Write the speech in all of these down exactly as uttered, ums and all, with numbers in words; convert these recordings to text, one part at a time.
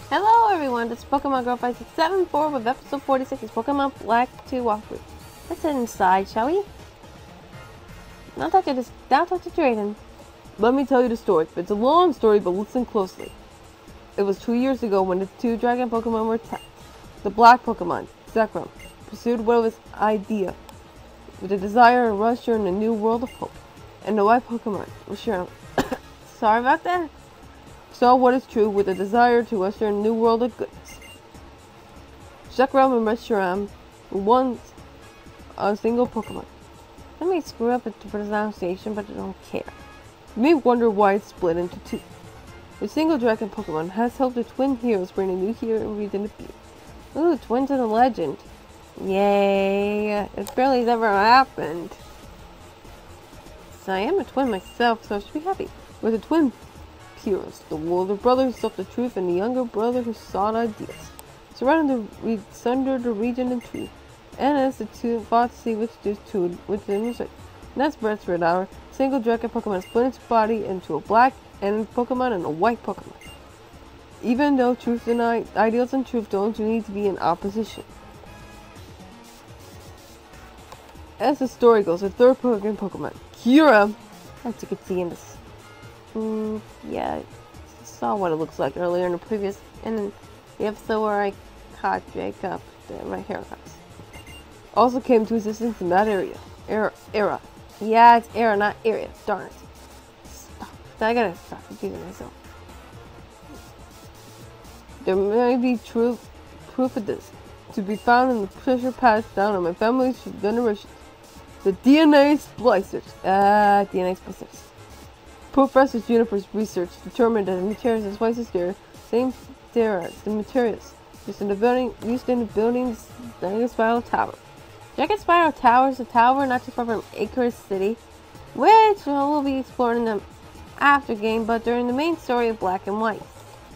Hello everyone, this is Pokemon Girl five six seven four with episode forty-six. It's Pokemon Black two walkthrough. Let's head inside, shall we? Now talk to this now talk to Drayden. Let me tell you the story. It's a long story, but listen closely. It was two years ago when the two dragon Pokemon were attacked. The black Pokemon, Zekrom, pursued what was idea, with a desire and rush in a new world of hope. And the white Pokemon, Reshiram, sorry about that, saw what is true with a desire to usher in a new world of goodness. Zekrom and Reshiram were once a single Pokemon. I may screw up the pronunciation, but I don't care. You may wonder why it's split into two. The single dragon Pokemon has helped the twin heroes bring a new hero reason to be. Ooh, twins in a legend. Yay! It barely has ever happened. So I am a twin myself, so I should be happy. We're the twin heroes, the older brother who sought the truth and the younger brother who sought ideas. Surrounded the sundered the region in truth, and as the two fought to see which there's two which then was right. Next breath for an hour, single dragon Pokemon split its body into a black and Pokemon and a white Pokemon. Even though truth and I ideals and truth don't need to be in opposition. As the story goes, the third Pokemon Pokemon, Kira, as you can see in this. Mm, yeah, I saw what it looks like earlier in the previous, in the episode where I caught Jacob, my haircuts. Also came to assistance in that area. Era. Era. Yeah, it's era, not area. Darn it. Stop. I gotta stop confusing myself. There may be true proof of this to be found in the pressure passed down on my family's generations. The D N A splicers. Ah, uh, D N A splicers. Professor Juniper's research determined that the materials and spices there same there as the materials used in the building used in the building's Dragon Spiral Tower. Dragon Spiral Tower is a tower not too far from Acre City, which we'll be exploring in the after game, but during the main story of Black and White.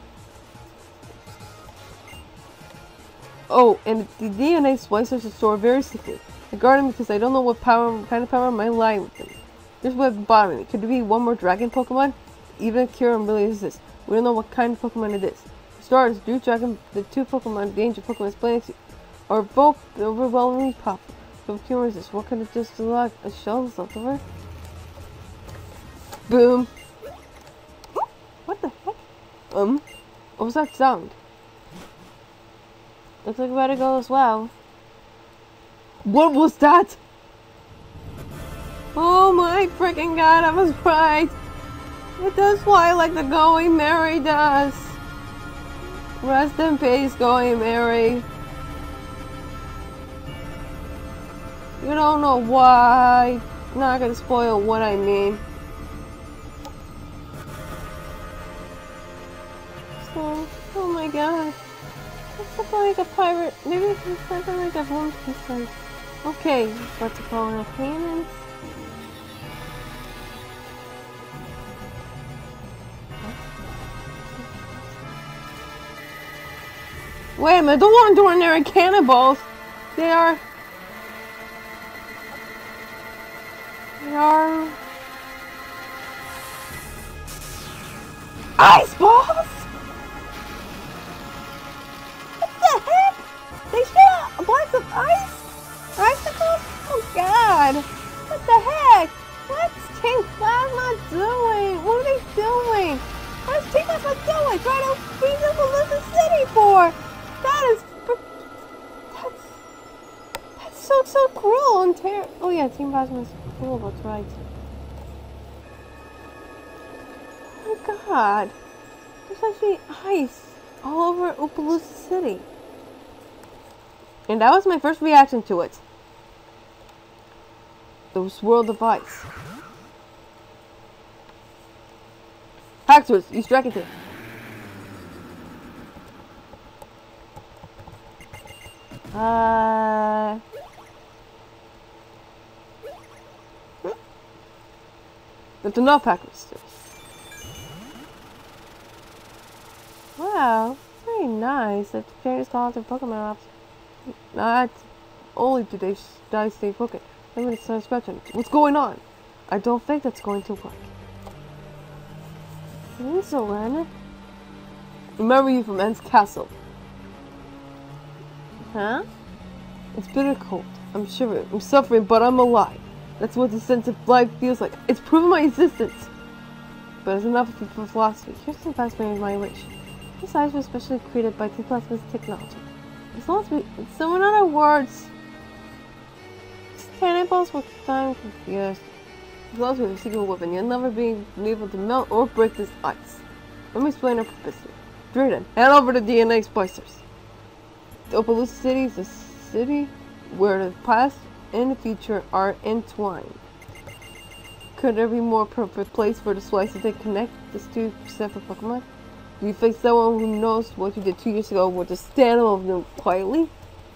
Oh, and the D N A splicers are stored very secretly. I guard them because I don't know what power, what kind of power might lie with them. Here's what bothering me. Could there be one more dragon Pokemon? Even if Kira really exists, we don't know what kind of Pokemon it is. For starters, the dragon, the two Pokemon, the ancient Pokemon explaining to you, are both overwhelmingly powerful. So if Kira exists, what could it just unlock a shell left of her? Boom! What the heck? Um, what was that sound? Looks like we better go as well. What was that? Oh my freaking god, I was right! It does fly like the Going Mary does! Rest in peace, Going Mary. You don't know why. I'm not gonna spoil what I mean. So, oh my god. It's something like a pirate. Maybe it's something like a home piece. Okay, what's it called? A payments? Wait a minute, those aren't ordinary cannonballs. They are. They are. Ice balls? What the heck? They shoot out blocks of ice? Icicles? Oh god! What the heck? What's Team Plasma doing? What are they doing? What's Team Plasma doing? Trying to freeze up Melissa City for? That is... That's... That's so, so cruel and terrible. Oh yeah, Team Plasma is cruel, that's right. Oh god. There's actually ice all over Upaloosa City. And that was my first reaction to it. Those world of ice. Haxorus, use Dragon Tail. Uh... That's enough, Haxorus. Wow, very nice. That's very talented Pokemon ops. Not only do they die stay focused, I'm gonna start scratching. What's going on? I don't think that's going to work. Insulin? Remember you from Anne's castle. Huh? It's bitter cold. I'm shivering. I'm suffering, but I'm alive. That's what the sense of life feels like. It's proven my existence. But it's enough for philosophy. Here's some past memory of my wish. These eyes were specially created by T Plasma's technology. As long as we... So in other words... These cannonballs were time confused. As long as we have a secret weapon, you'll never be able to melt or break this ice. Let me explain our purpose here. Drayden, hand over the D N A splicers. The Humilau City is a city where the past and the future are entwined. Could there be more perfect place for the splicer to connect these two separate Pokemon? Do you face someone who knows what you did two years ago with just stand over them quietly?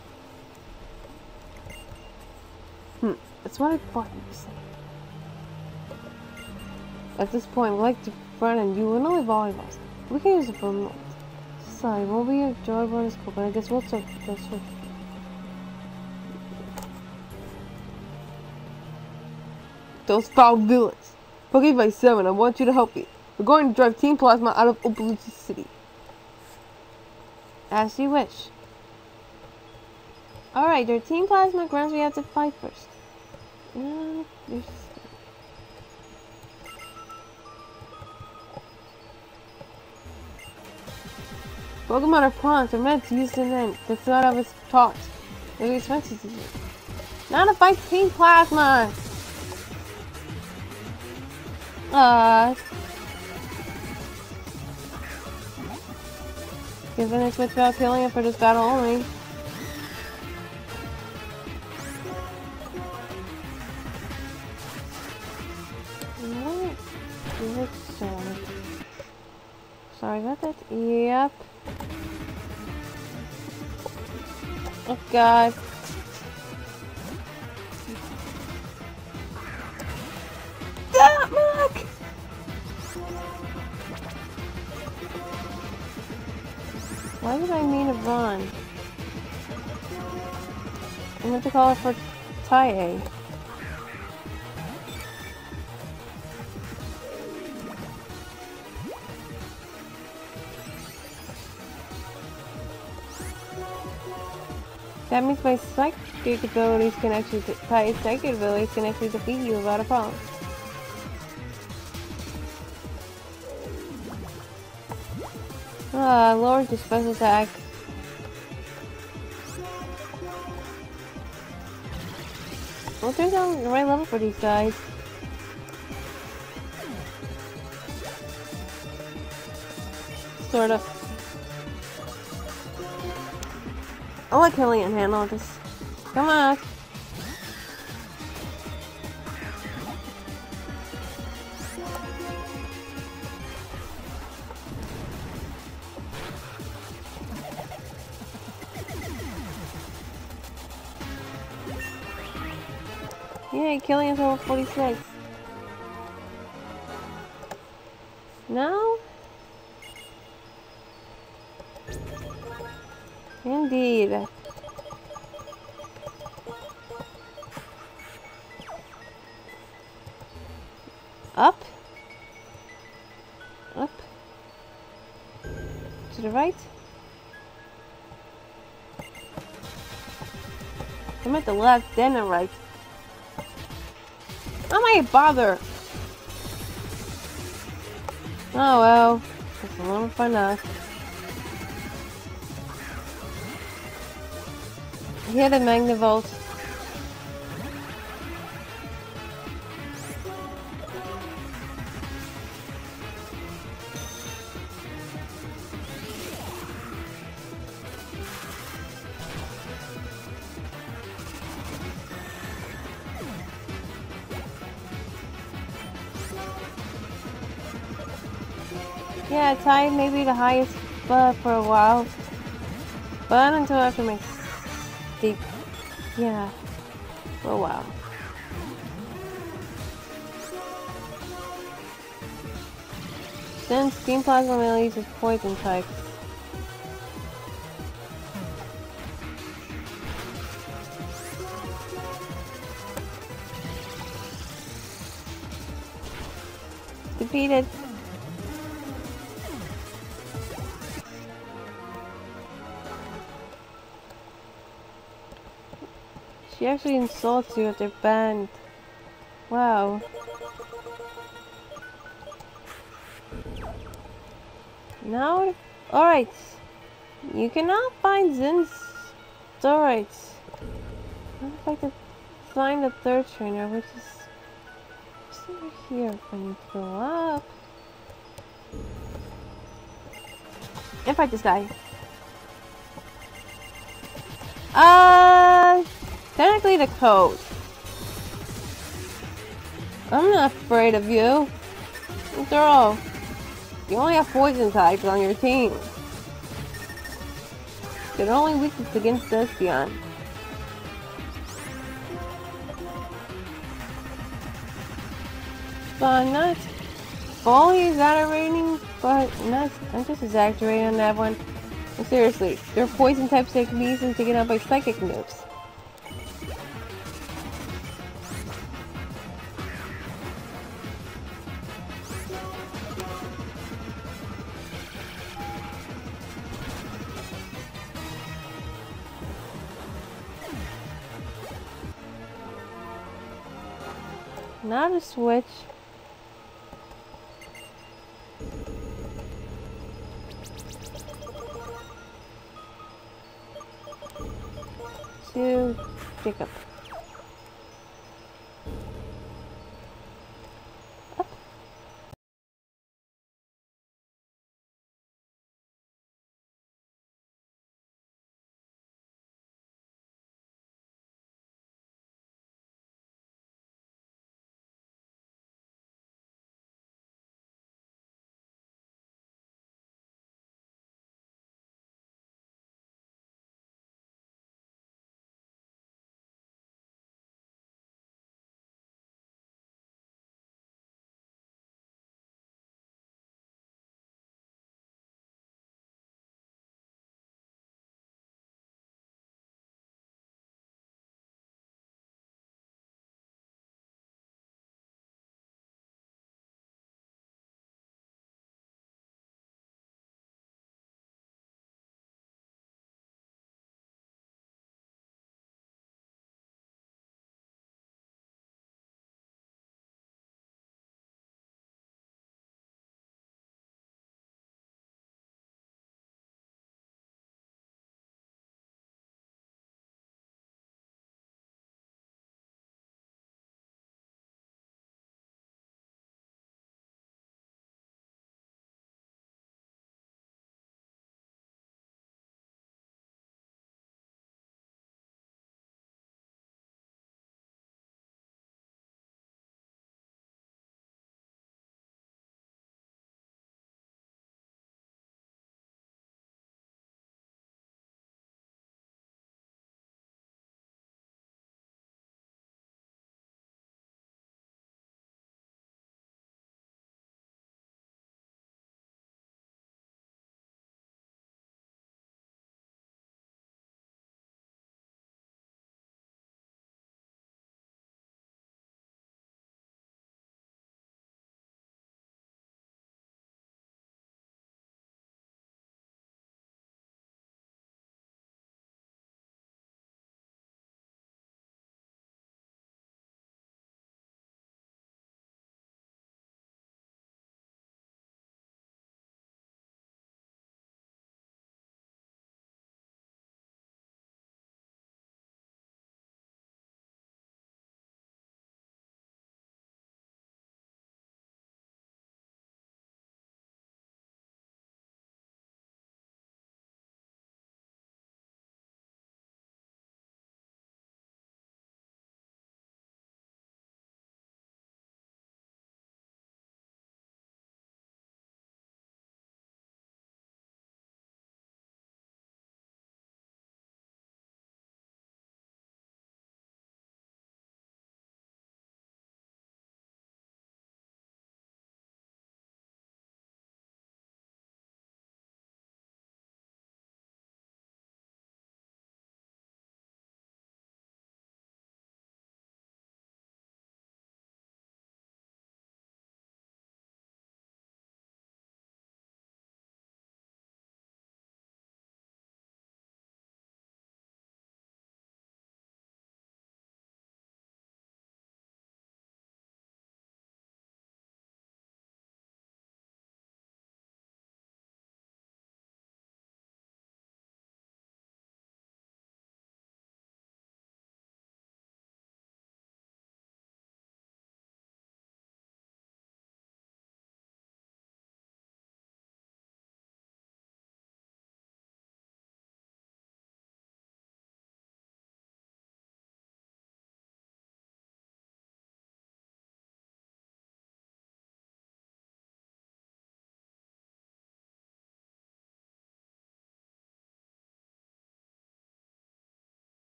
Hmm, that's what I thought you were saying. At this point, we'd like to frighten you and only volleyballs. We can use it for a moment. Sorry, won't be enjoyable in this school, but I guess we'll start this one. Those foul villains. Pokevice seven, I want you to help me. We're going to drive Team Plasma out of Humilau City. As you wish. Alright, your Team Plasma grounds we have to fight first. Uh, there's... Pokemon are pawns. They're meant to use them then. That's what I was taught. They're expensive to do. Not to fight Team Plasma! Uh, given it's without killing it for this battle only. What? Sword. Sorry about that. Yep. Oh god. Stop, Mark! Why did I mean to run? I meant to call it for Tie-A. That means my psychic abilities can actually, Tie-A's psychic abilities can actually defeat you without a problem. Ah, lowered the special attack. Well, turns out I'm the right level for these guys. Sort of. I'll let Killian handle this. Come on. Yay, Killian's level forty-six. No? Indeed. Up. Up. To the right. I'm at the left, then the right. Why am I bother? Oh well. That's a little fun enough. Hit a Magnavolt. Yeah, Tide may be the highest uh, for a while, but until after my deep, yeah, for a while. Since Team Plasma mainly uses poison types. Defeated. She actually insults you at their band. Wow. Now, alright. You cannot find Zin's. It's alright. I'd like to find the third trainer, which is just over here when you go up. And fight this guy. Uh, technically the code. I'm not afraid of you. After all, you only have poison types on your team. They're only weakness against Espeon. But I'm not fully exaggerating, but not, I'm just exaggerating on that one. But seriously, there are poison types that can be easily taken out by psychic moves. Now to switch. To Jacob.